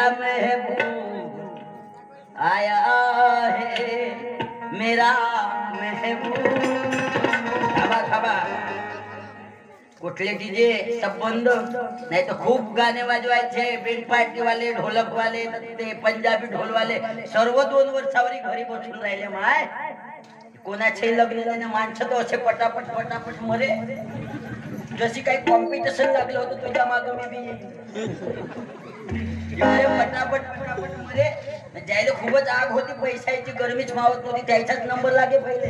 महबूब आया है मेरा महबूब। खाबा खाबा कुठले डीजे सब बंद, नाही तर खूप गाणे वाजवायचे, बेंड पार्टी वाले, ढोलक वाले, ते पंजाबी ढोल वाले सर्व 2 वर्षावरी घरी बसून राहिले। माय कोणाचे लग्न नाही, माणसं तर असे पटापट पटापट मरे जशी काही कॉम्पिटिशन लागलं होतं तुझ्या मागं मी बी पटापट पटापट मरे। जायला खूपच आग होती, पैशाची गरमीच मावत नव्हती, त्याच्याच नंबर लागे पहिले।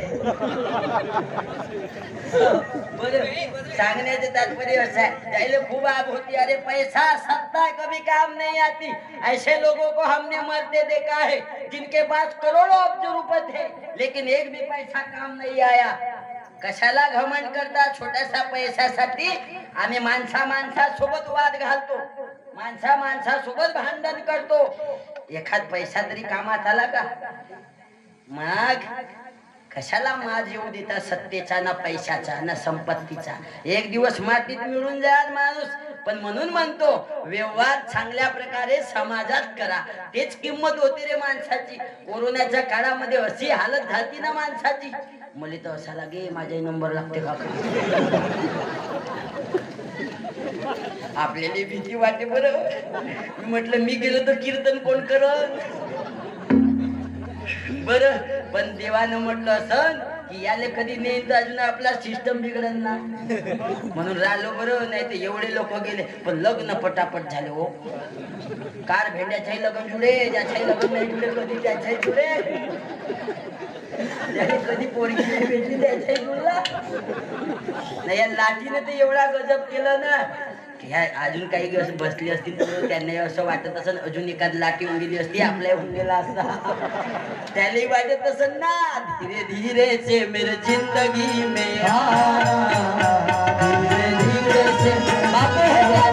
बरं सांगण्याचं तात्पर्य असं आहे, जायला खूप आग होती। अरे पैसा सत्ता कभी काम नहीं आती, ऐसे लोगों को हमने मरते देखा है जिनके पास करोड़ों अब्ज रुपए थे लेकिन एक भी पैसा काम नहीं आया। कशाला घमंड करता छोट्याशा पैशासाठी? आम्ही माणसासोबत वाद घालतो, माणसासोबत भांडण करतो, एखाद पैसा तरी कामात आला का? मग कशाला माज येऊ देता सत्तेचा, ना पैशाचा, ना संपत्तीचा? एक दिवस मातीत मिळून जाईल माणूस, पण म्हणून म्हणतो व्यवहार चांगल्या प्रकारे समाजात करा, तेच किंमत होती रे माणसाची। कोरोनाच्या काळामध्ये अशी हालत झाली ना माणसाची, मला तर असा लागे माझा नंबर लागते का? आपल्याला भीती वाटते बरं। मी म्हटलं मी गेलो तर कीर्तन कोण करत बरं, पण देवानं म्हटलं असं की याले कधी नाही तर अजून आपला सिस्टम बिघडल ना, म्हणून राहिलो बरं। नाही तर एवढे लोक गेले, पण लग्न पटापट झाले हो। कार भेंड्याच्याही लग्न जुडे, ज्याच्याही लग्न नाही जुडे, कधी त्याच्याही जुडे, कधी पोरगी भेटली त्याच्याही जुडला नाही। या लाठीने तर एवढा गजब केलं ना, ह्या अजून काही दिवस बसली असती तर त्यांना असं वाटत असं अजून एखाद लाठी होऊन गेली असती, आपल्या होऊन गेला असता, त्यालाही वाटत असं ना। धीरे धीरे से मेरे जिंदगी में धीरे धीरे से बातें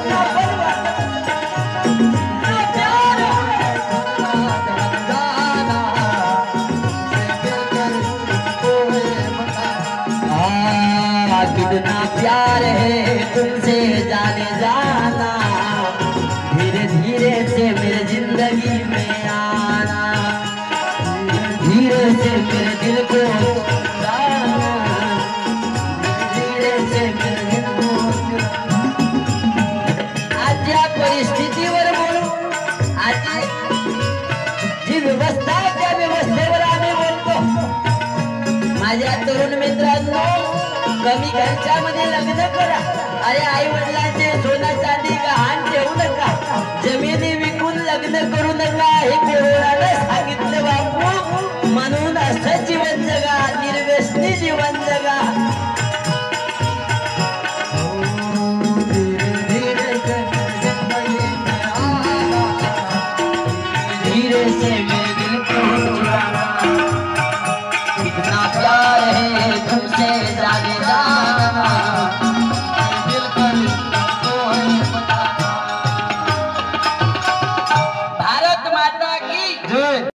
कितना प्यार है तुमसे जाने जाना, धीरे धीरे से मेरे जिंदगी में आना, धीरे से मेरे दिल को जाना, धीरे से मेरे दिल को। आज या परिस्थितीवर बोलू, आज जी व्यवस्था आहे त्या व्यवस्थेवर आम्ही बोलतो। माझ्या तरुण मित्रांनो, कमी खर्चामध्ये लग्न करा। अरे आई वडिलांचे सोनं चांदी